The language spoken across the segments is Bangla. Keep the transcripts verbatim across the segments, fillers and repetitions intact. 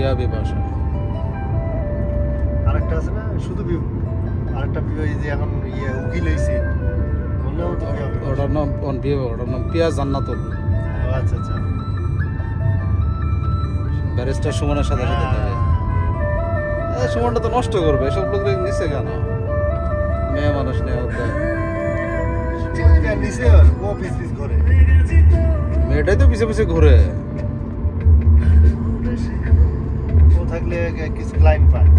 প্রিয়া বিপাশা। আরেকটা আছে না শুধু আরেকটা বিয়ে যে এখন ইয়ে উকিল হয়েছে ওটার নাম ওটার নাম প্রিয়া জান্নাতুল। আচ্ছা আচ্ছা ব্যারিস্টার সুমনের সাথে সাথে থাকে। এই সুমনটা তো নষ্ট করবে, এসব লোক নিচে কেন? মেয়ে মানুষ নেওয়া মেয়েটাই তো পিছে পিছে ঘুরে ও থাকলে কিছু ক্লাইন্ট পায়।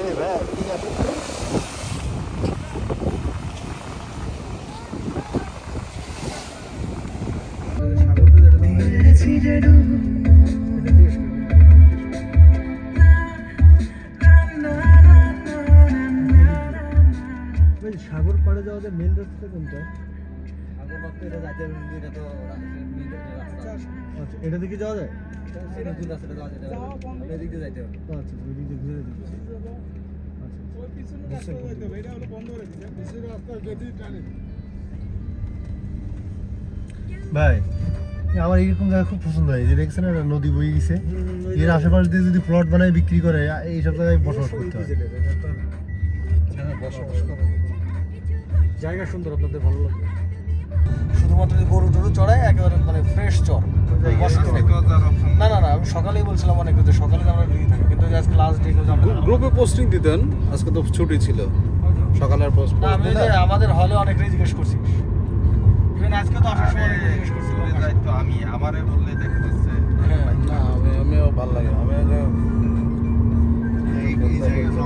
সাগর পাড়ে যাওয়া যায় মেন রাস্তা কোনটা? আচ্ছা এটা দিকে যাওয়া যায়? আচ্ছা ওই দিক দিয়ে ঘুরে ভাই আমার এইরকম জায়গা খুব পছন্দ হয়, যে দেখছেন একটা নদী বয়ে গেছে, এর আশেপাশ দিয়ে যদি প্লট বানায় বিক্রি করে এইসব জায়গায় বসবাস করতে হয়। জায়গা সুন্দর, আপনাদের ভালো লাগবে। শুধুমাত্র গরু টরু চড়ায় একেবারে মানে ফ্রেশ চর। না না না আমি সকালেই বলছিলাম অনেক কিছু, সকালে আমরা ফ্রি থাকি, কিন্তু আজকে লাস্ট ডে গ্রুপে পোস্টিং দিতেন, আজকে তো ছুটি ছিল, সকালের পোস্ট। আমি যে আমাদের হলে অনেকটাই জিজ্ঞেস করছি, ইভেন আজকে তো আসার সময় জিজ্ঞেস করছি। তো আমি আমারে বললে দেখা যাচ্ছে না আমি আমিও ভালো লাগে, আমি এই জায়গা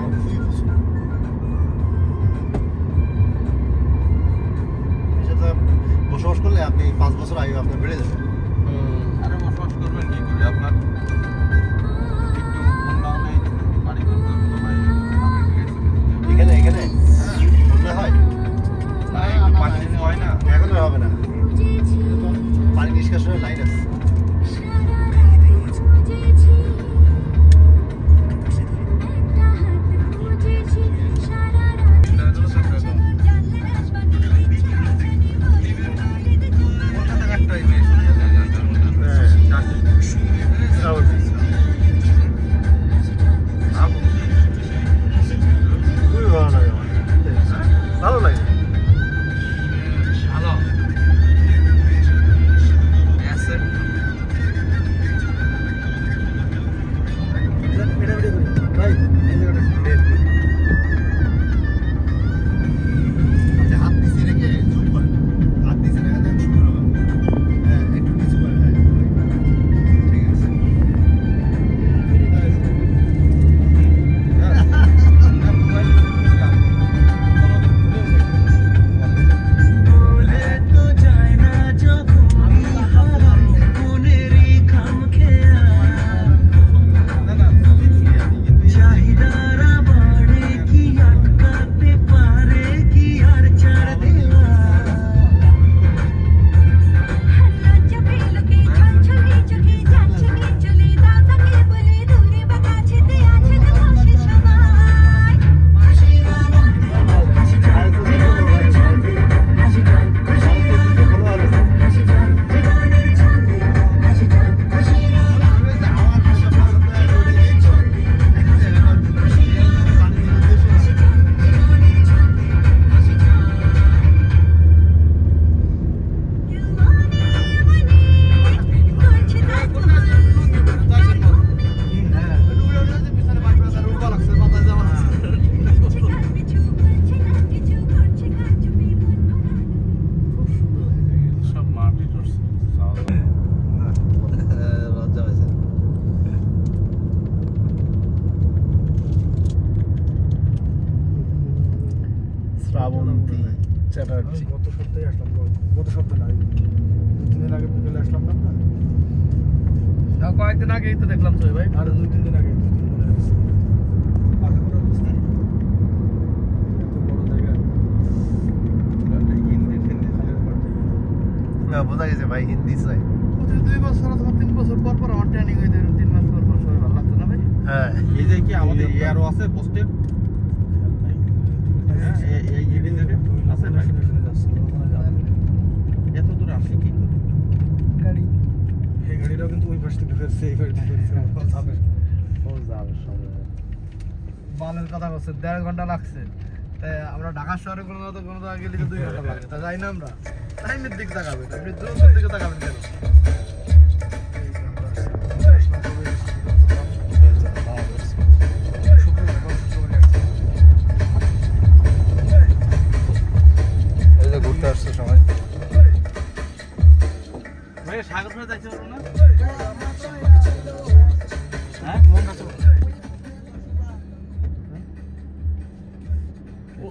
বসবাস করলে আপনি পাঁচ বছর আগে আপনার বেড়ে যাবে। আরে বসবাস করবেন কি করে আপনার একটু বন্যা হলে বাড়ি করতে হবে তো ভাই, এখানে এখানে বন্যা হয় না একটু পানি দিতে হয় না। এখন আর হবে না, পানি নিষ্কাশনের লাইন আছে। ভালো লাগে। হাত নিচে রেখে জুম করেন, হাত নিচে রেখে দেন সুন্দর হবে। হ্যাঁ একটু নিচু করেন, হ্যাঁ ঠিক আছে। শ্রাবন্তী চ্যাটার্জি। গত সপ্তাহে আসলাম, গত সপ্তাহে না দু তিন দিন আগে বিকেলে আসলাম না না কয়েকদিন আগেই তো দেখলাম তো ভাই, আর দুই তিন দিন আগে বোঝা গেছে ভাই হিন্দি চাই। দুই বছর অথবা তিন বছর পর পর আমার ট্রেনিং হয়ে যায়, তিন মাস পর পর সবাই ভালো লাগতো না ভাই। হ্যাঁ এই যে কি আমাদের ইয়ারও আছে পোস্টেড এই এই আছে ভাই, এত দূর আসে কি করে গাড়ি, এই গাড়িটাও কিন্তু ওই পাশ থেকে ফেরছে, এই পাশ থেকে ফেরছে, যাবে যাবে সবাই। বালের কথা বলছে দেড় ঘন্টা লাগছে, তাই আমরা ঢাকা শহরে কোনো কোনো জায়গায় গেলে দুই ঘন্টা লাগে, তা যাই না আমরা টাইমের দিক তাকাবেন, আপনি দূরত্বের দিকে তাকাবেন কেন? এই যে ঘুরতে আসছে সবাই। ভাই সাগর ফেলে যাইতে পারবো না? হ্যাঁ মন কাছে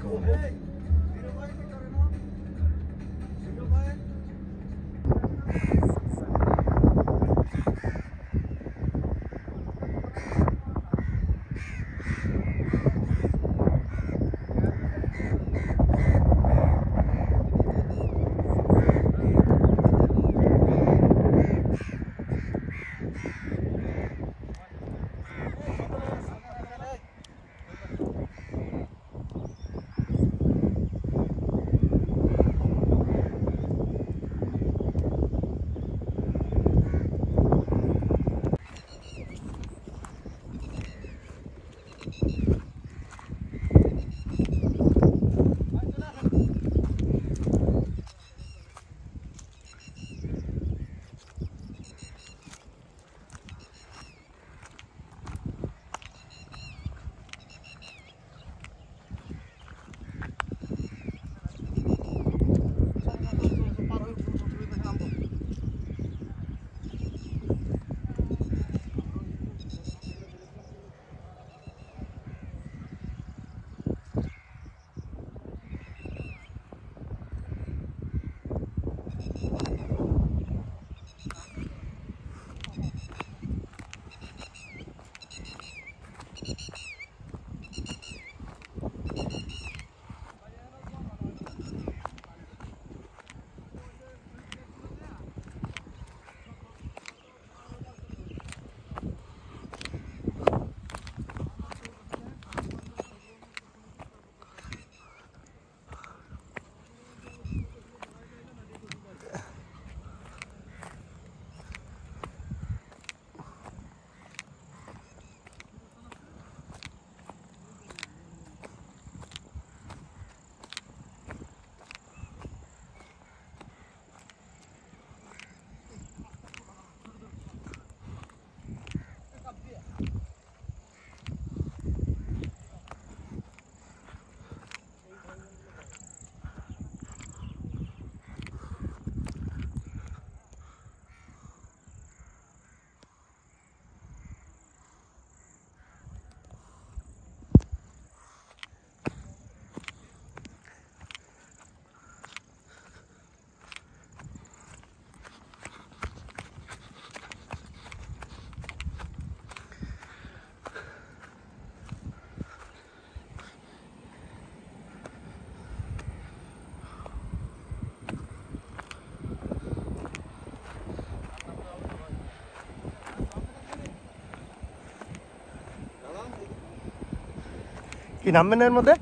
কি নামবেন এর মধ্যে?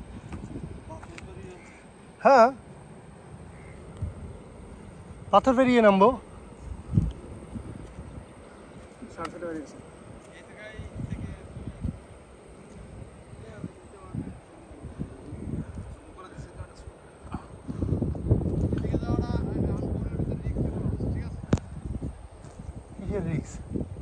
হ্যাঁ, পাথর পেরিয়ে নামবো। কিসের রিস্ক?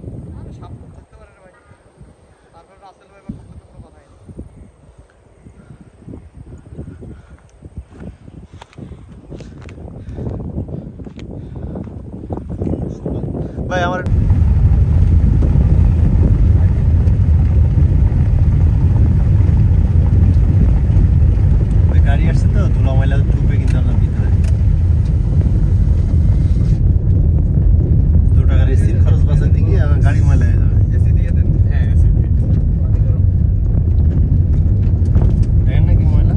ভাই আমার গাড়ি আসছে তো, ধুলা ময়লা ঢুকবে কিন্তু আপনার ভিতরে। দু টাকার এসির খরচ বাঁচাতে গিয়ে আমার গাড়ি ময়লা হয়ে যাবে। এসি দিয়ে দেন। হ্যাঁ, এসি দিয়ে দেন নাকি ময়লা।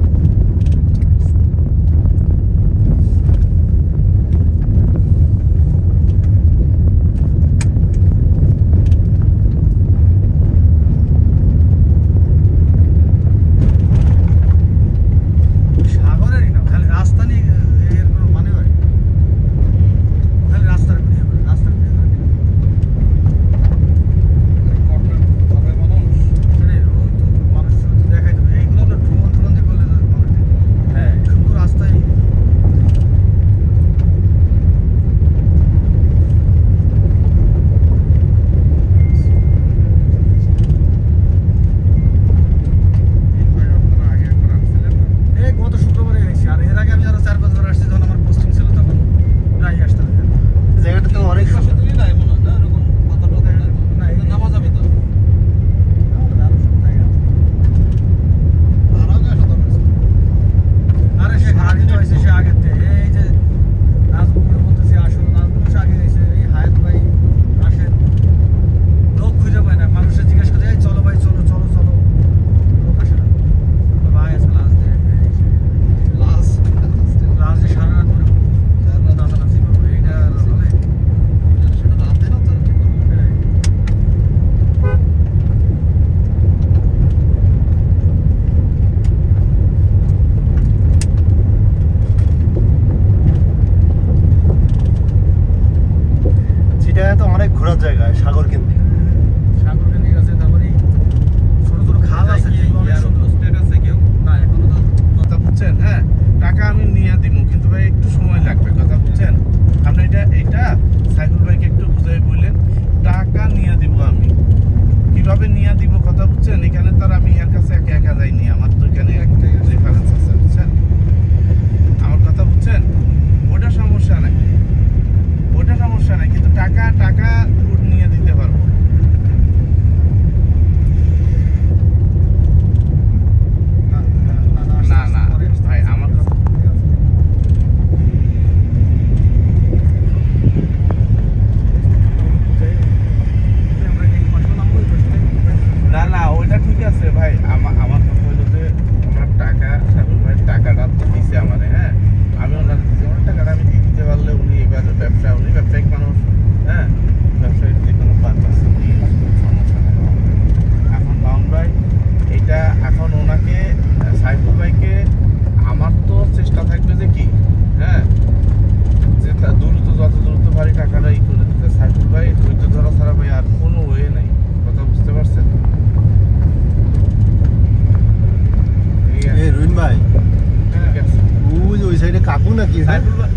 এটা কাকু নাকি এটা?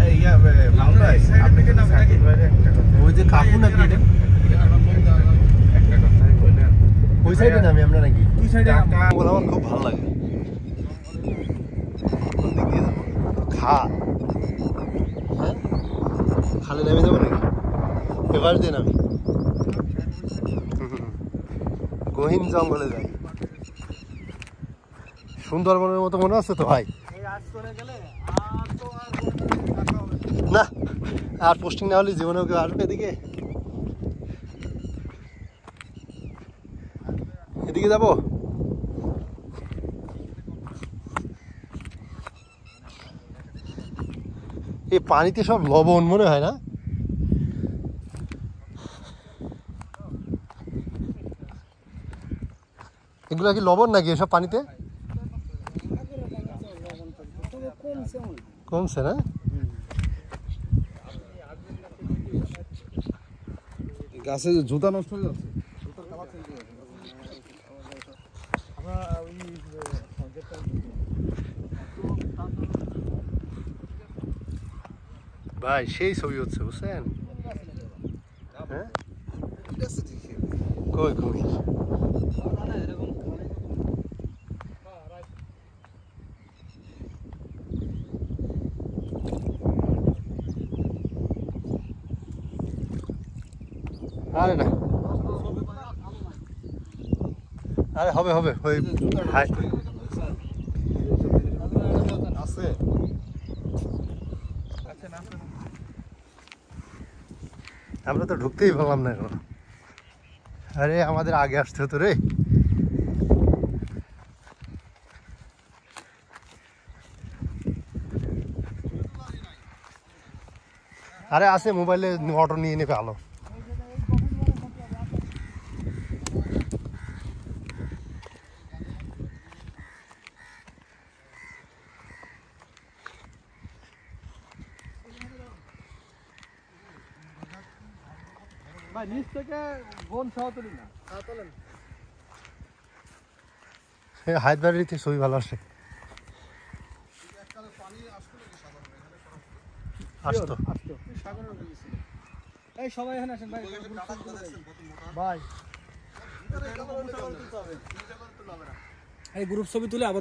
ওই যে কাকু নাকি এটা? ওই সাইডে নামি আমরা নাকি? দুই সাইডে বলে আমার খুব ভালো লাগে। খা হ্যাঁ খালে নামে যাবো নাকি? এবার দিয়ে নামি গহীন জঙ্গলে যাই। সুন্দরবনের মতো মনে আছে তো ভাই? না আর পোস্টিং না হলে জীবনেও কেউ আসবে এদিকে? এদিকে যাবো? এই পানিতে সব লবণ মনে হয় না? এগুলো কি লবণ নাকি এসব পানিতে? কমছে না? গাছে জুতা নষ্ট হয়ে যাচ্ছে। ভাই সেই ছবি হচ্ছে বুঝছেন? হ্যাঁ কই কই আরে না আরে হবে হবে ওই হাই আছে আমরা তো ঢুকতেই পারলাম না এখন। আরে আমাদের আগে আসতে হতো রে। আরে আছে মোবাইলে অটো নিয়ে নেবে আলো। ভাই নিচ থেকে বোন সহ তুলি না তোলেন। হায়দ্রাবাড়িতে ছবি ভালো আসে। আসতো এই সবাই এখানে আসেন ভাই ভাই এই গ্রুপ ছবি তুলে আবার